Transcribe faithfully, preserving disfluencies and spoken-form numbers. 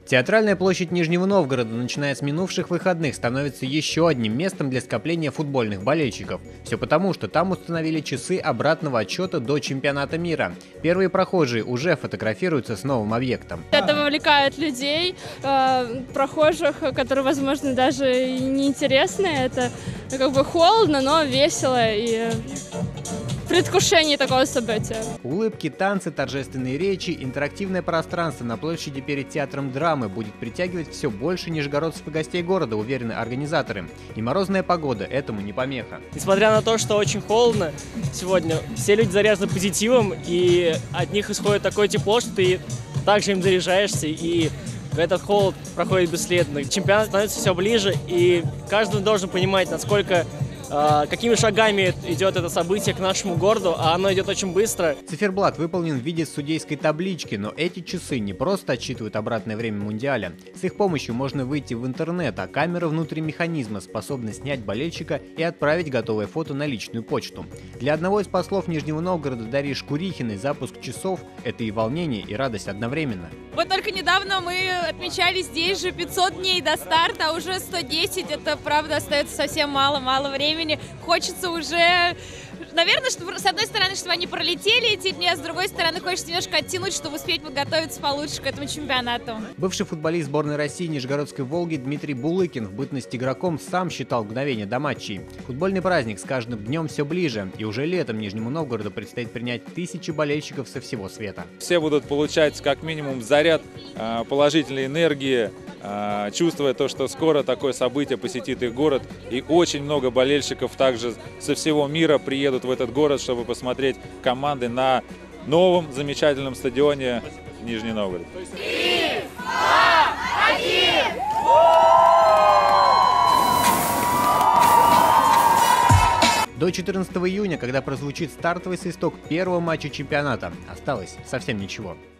Театральная площадь Нижнего Новгорода, начиная с минувших выходных, становится еще одним местом для скопления футбольных болельщиков. Все потому, что там установили часы обратного отсчета до чемпионата мира. Первые прохожие уже фотографируются с новым объектом. Это вовлекает людей, э, прохожих, которые, возможно, даже и неинтересны. Это как бы холодно, но весело и предвкушение такого события. Улыбки, танцы, торжественные речи, интерактивное пространство на площади перед театром драмы будет притягивать все больше нижегородцев и гостей города, уверены организаторы. И морозная погода этому не помеха. Несмотря на то, что очень холодно сегодня, все люди заряжены позитивом, и от них исходит такое тепло, что ты также им заряжаешься, и этот холод проходит бесследно. Чемпионат становится все ближе, и каждый должен понимать, насколько какими шагами идет это событие к нашему городу, а оно идет очень быстро. Циферблат выполнен в виде судейской таблички, но эти часы не просто отсчитывают обратное время Мундиаля. С их помощью можно выйти в интернет, а камера внутри механизма способна снять болельщика и отправить готовое фото на личную почту. Для одного из послов Нижнего Новгорода Дарьи Шкурихиной запуск часов – это и волнение, и радость одновременно. Вот только недавно мы отмечали здесь же пятьсот дней до старта, а уже сто десять, это правда остается совсем мало-мало времени. Хочется уже, наверное, чтобы, с одной стороны, чтобы они пролетели эти дни, а с другой стороны, хочется немножко оттянуть, чтобы успеть подготовиться получше к этому чемпионату. Бывший футболист сборной России Нижегородской «Волги» Дмитрий Булыкин в бытность игроком сам считал мгновения до матчей. Футбольный праздник с каждым днем все ближе, и уже летом Нижнему Новгороду предстоит принять тысячи болельщиков со всего света. Все будут получать как минимум заряд положительной энергии, чувствуя то, что скоро такое событие посетит их город, и очень много болельщиков также со всего мира приедут в этот город, чтобы посмотреть команды на новом замечательном стадионе Нижний Новгород. Три, два, один! До четырнадцатого июня, когда прозвучит стартовый свисток первого матча чемпионата, осталось совсем ничего.